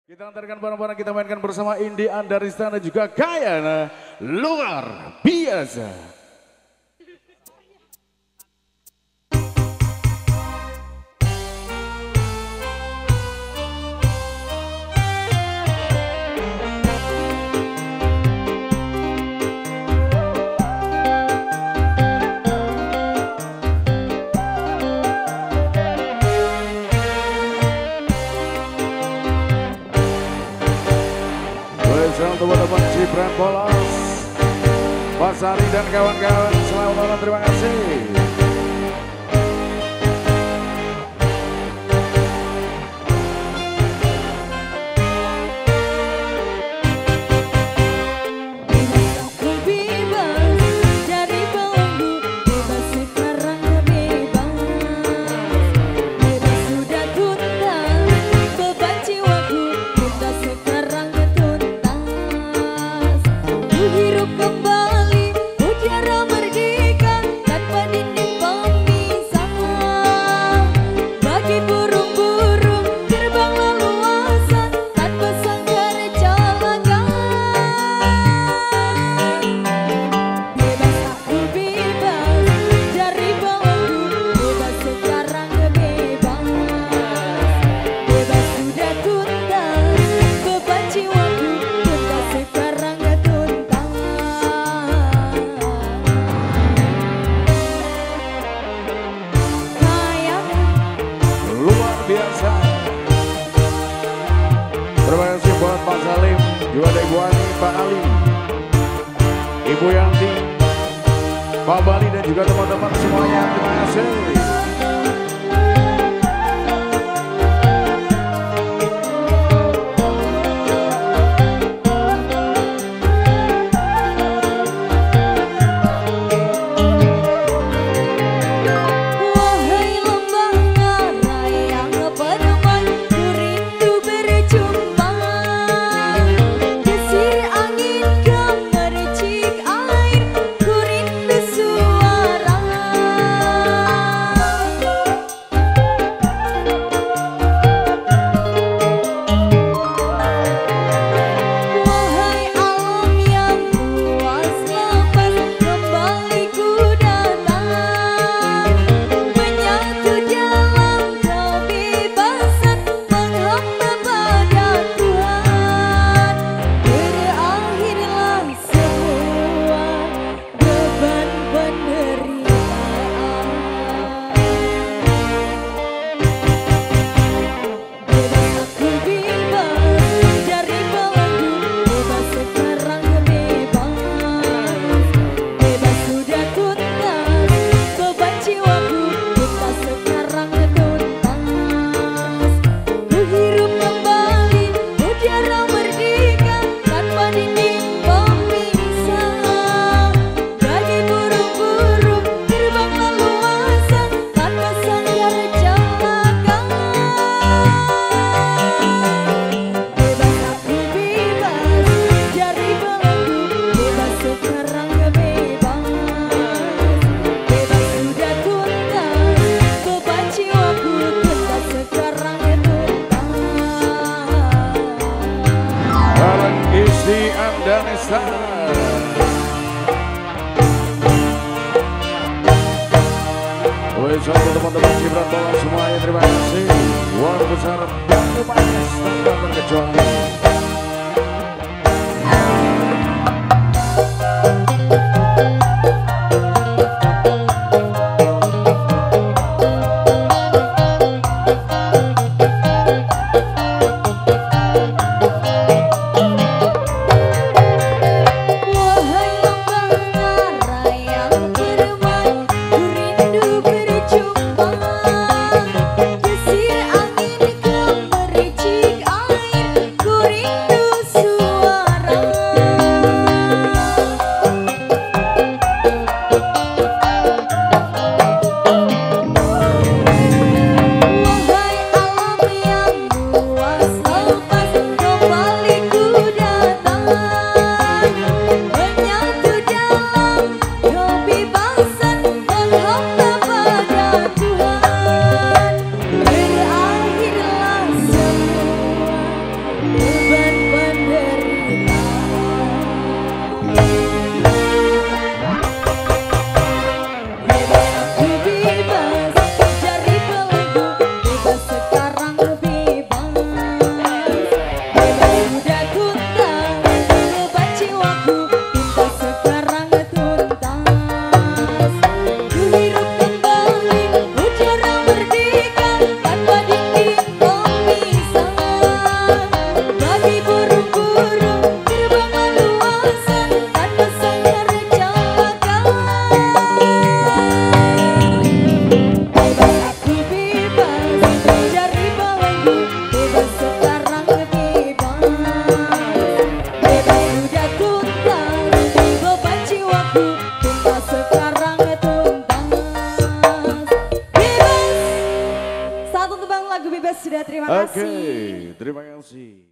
Kita antarkan barang-barang kita mainkan bersama Indi Andarista dan juga Gayana luar biasa. Untuk teman-teman Cipran Polos, Pak Sari dan kawan-kawan, selamat malam, terima kasih. Hirup kembali udara merdeka tanpa dinding pemisah. Bagi burung-burung terbang leluasa tanpa sangkar celaka. Bebas aku bebas dari belenggu, bebas sekarang bebas. Bebas sudah tuntas beban jiwaku, tuntas sekarang tuntas. Luar biasa. Terima kasih buat Pak Salim, juga ada Ibu Ani, Pak Ali, Ibu Yanti, Pak Bali dan juga teman-teman semuanya. Terima kasih. Indi Andarista. Untuk teman-teman Cipran Polos semuanya, terima kasih. Luar besar dan lumayan tanpa terkecuali.